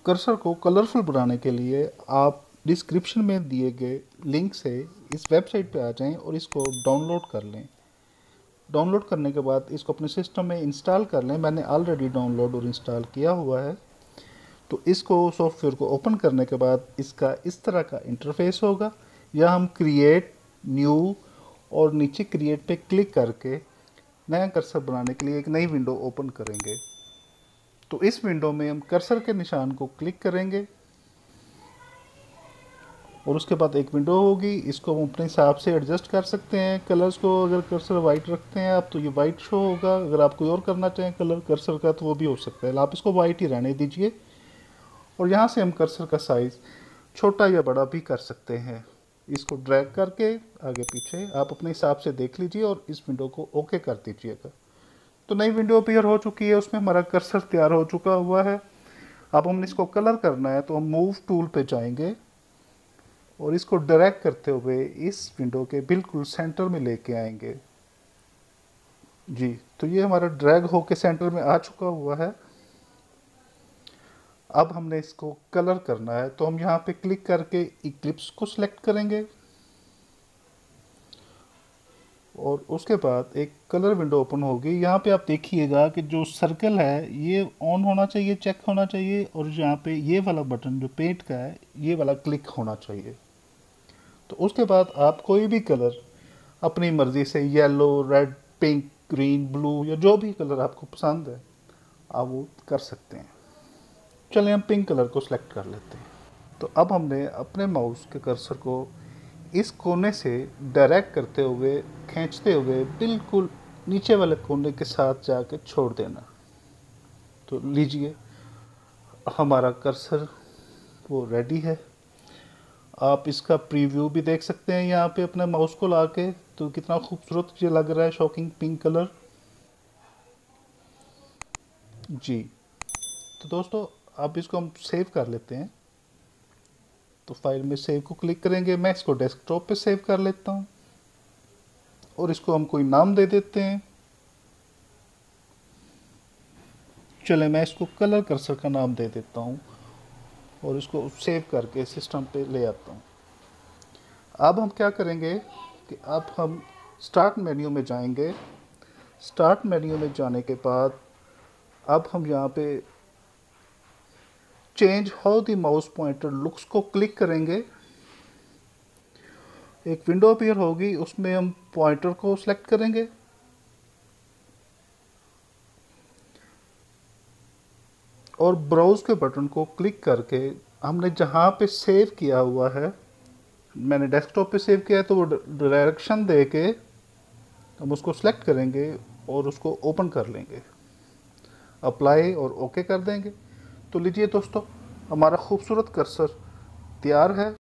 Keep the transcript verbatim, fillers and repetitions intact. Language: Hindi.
कर्सर को कलरफुल बनाने के लिए आप डिस्क्रिप्शन में दिए गए लिंक से इस वेबसाइट पे आ जाएं और इसको डाउनलोड कर लें। डाउनलोड करने के बाद इसको अपने सिस्टम में इंस्टॉल कर लें। मैंने ऑलरेडी डाउनलोड और इंस्टॉल किया हुआ है। तो इसको सॉफ्टवेयर को ओपन करने के बाद इसका इस तरह का इंटरफेस होगा। या हम क्रिएट न्यू और नीचे क्रिएट पे क्लिक करके नया कर्सर बनाने के लिए एक नई विंडो ओपन करेंगे। तो इस विंडो में हम कर्सर के निशान को क्लिक करेंगे और उसके बाद एक विंडो होगी। इसको हम अपने हिसाब से एडजस्ट कर सकते हैं कलर्स को। अगर कर्सर वाइट रखते हैं आप तो ये वाइट शो होगा। अगर आप कोई और करना चाहें कलर कर्सर का तो वो भी हो सकता है। आप इसको वाइट ही रहने दीजिए। और यहाँ से हम कर्सर का साइज़ छोटा या बड़ा भी कर सकते हैं। इसको ड्रैग करके आगे पीछे आप अपने हिसाब से देख लीजिए और इस विंडो को ओके कर दीजिएगा। तो नई विंडो अपीयर हो चुकी है, उसमें हमारा कर्सर तैयार हो चुका हुआ है। अब हमने इसको कलर करना है तो हम मूव टूल पे जाएंगे और इसको ड्रैग करते हुए इस विंडो के बिल्कुल सेंटर में लेके आएंगे। जी, तो ये हमारा ड्रैग होके सेंटर में आ चुका हुआ है। अब हमने इसको कलर करना है तो हम यहाँ पे क्लिक करके इक्लिप्स को सिलेक्ट करेंगे और उसके बाद एक कलर विंडो ओपन होगी। यहाँ पे आप देखिएगा कि जो सर्कल है ये ऑन होना चाहिए, चेक होना चाहिए, और यहाँ पे ये वाला बटन जो पेंट का है ये वाला क्लिक होना चाहिए। तो उसके बाद आप कोई भी कलर अपनी मर्ज़ी से yellow, red, pink, green, blue या जो भी कलर आपको पसंद है आप वो कर सकते हैं। चलिए हम पिंक कलर को सिलेक्ट कर लेते हैं। तो अब हमने अपने माउस के कर्सर को इस कोने से डायरेक्ट करते हुए खींचते हुए बिल्कुल नीचे वाले कोने के साथ जाके छोड़ देना। तो लीजिए हमारा कर्सर वो रेडी है। आप इसका प्रीव्यू भी देख सकते हैं यहाँ पे अपने माउस को लाके। तो कितना खूबसूरत ये लग रहा है, शॉकिंग पिंक कलर। जी, तो दोस्तों अब इसको हम सेव कर लेते हैं। तो फाइल में सेव को क्लिक करेंगे। मैं इसको डेस्कटॉप पे सेव कर लेता हूँ और इसको हम कोई नाम दे देते हैं। चले मैं इसको कलर कर्सर का नाम दे देता हूँ और इसको सेव करके सिस्टम पे ले आता हूँ। अब हम क्या करेंगे कि अब हम स्टार्ट मेन्यू में जाएंगे। स्टार्ट मेन्यू में जाने के बाद अब हम यहाँ पे change how the mouse pointer looks को क्लिक करेंगे। एक विंडो अपीयर होगी, उसमें हम पॉइंटर को सिलेक्ट करेंगे और ब्राउज के बटन को क्लिक करके हमने जहाँ पे सेव किया हुआ है, मैंने डेस्कटॉप पे सेव किया है, तो वो डायरेक्शन दे के हम उसको सिलेक्ट करेंगे और उसको ओपन कर लेंगे। अप्लाई और ओके कर देंगे। तो लीजिए दोस्तों हमारा खूबसूरत कर्सर तैयार है।